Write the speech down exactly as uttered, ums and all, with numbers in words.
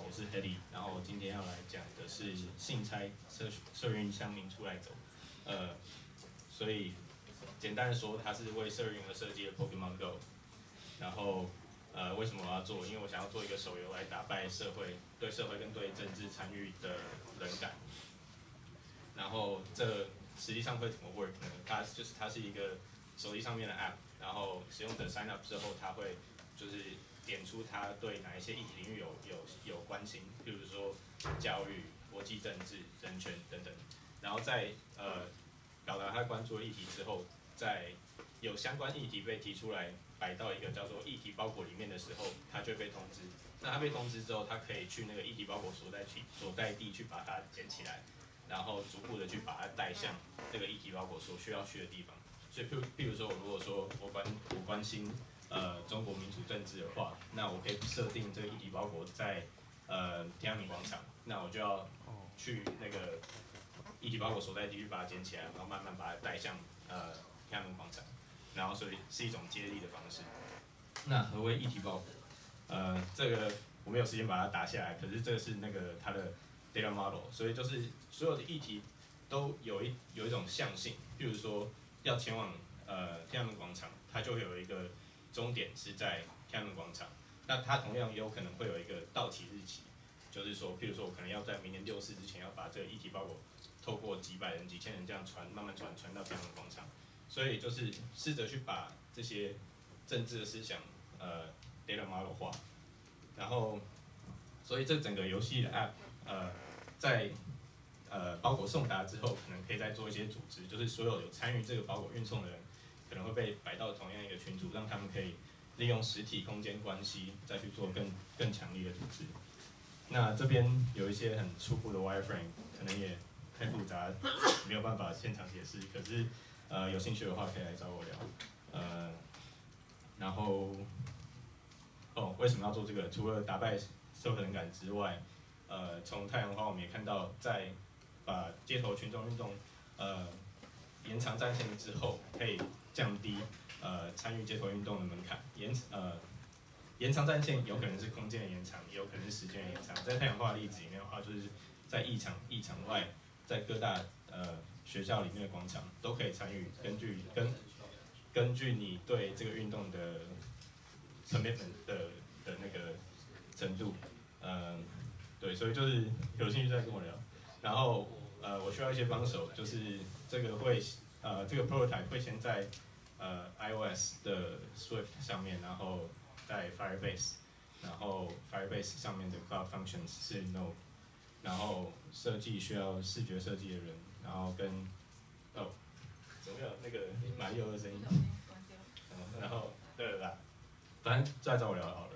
我是 Hedy， 然后今天要来讲的是信差社社运乡民出来走，呃，所以简单的说，它是为社运而设计的 Pokemon Go， 然后呃，为什么我要做？因为我想要做一个手游来打败社会对社会跟对政治参与的冷感，然后这实际上会怎么 work 呢？它就是它是一个手机上面的 app， 然后使用者 sign up 之后，它会就是点出他对哪一些议题领域有有有关心，譬如说教育、国际政治、人权等等，然后在呃表达他关注的议题之后，在有相关议题被提出来摆到一个叫做议题包裹里面的时候，他就会被通知。那他被通知之后，他可以去那个议题包裹所在地所在地去把它捡起来，然后逐步的去把它带向这个议题包裹所需要去的地方。所以譬如譬如说，我如果说我关我关心呃中国民主政治的话，那我可以设定这个议题包裹在呃天安门广场，那我就要去那个议题包裹所在地去把它捡起来，然后慢慢把它带向呃天安门广场，然后所以是一种接力的方式。那何为议题包裹？呃，这个我没有时间把它打下来，可是这个是那个它的 data model， 所以就是所有的议题都有一有一种象性，譬如说要前往呃天安门广场，它就会有一个终点是在天安门广场，那它同样也有可能会有一个到期日期，就是说，譬如说我可能要在明年六四之前要把这个议题包裹透过几百人、几千人这样传，慢慢传传到天安门广场，所以就是试着去把这些政治的思想呃 data model 化，然后所以这整个游戏的 app 呃在呃包裹送达之后，可能可以再做一些组织，就是所有有参与这个包裹运送的人，可能会被摆到同样一个群组，让他们可以利用实体空间关系，再去做更更强力的组织。那这边有一些很初步的 wireframe， 可能也太复杂，没有办法现场解释。可是呃有兴趣的话，可以来找我聊。呃，然后哦，为什么要做这个？除了打败社会冷感之外，呃，从太阳花我们也看到，在把街头群众运动呃延长战线之后，可以降低呃参与街头运动的门槛。延呃延长战线有可能是空间的延长，也有可能是时间的延长。在太阳花的例子里面的话，就是在议场议场外，在各大呃学校里面的广场都可以参与，根据根根据你对这个运动的 commitment 的的那个程度，呃，对，所以就是有兴趣再跟我聊。然后呃，我需要一些帮手，就是这个会呃这个 prototype 会先在呃 iOS 的 Swift 上面，然后在 Firebase， 然后 Firebase 上面的 Cloud Functions 是 Node， 然后设计需要视觉设计的人，然后跟哦，怎么有那个马里奥的声音？嗯，然后对了啦，反正再找我聊好了。